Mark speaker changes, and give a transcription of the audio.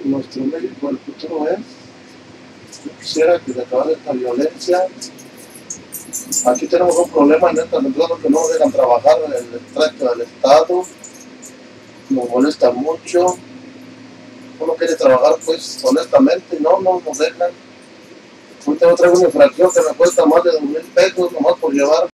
Speaker 1: nuestro México del futuro es. Yo quisiera que se acabara esta violencia. Aquí tenemos un problema en estas empresas que no nos dejan trabajar en el tracto del Estado. Nos molesta mucho. Uno quiere trabajar pues honestamente y no nos dejan. Ahorita yo traigo una infracción que me cuesta más de 2,000 pesos nomás por llevar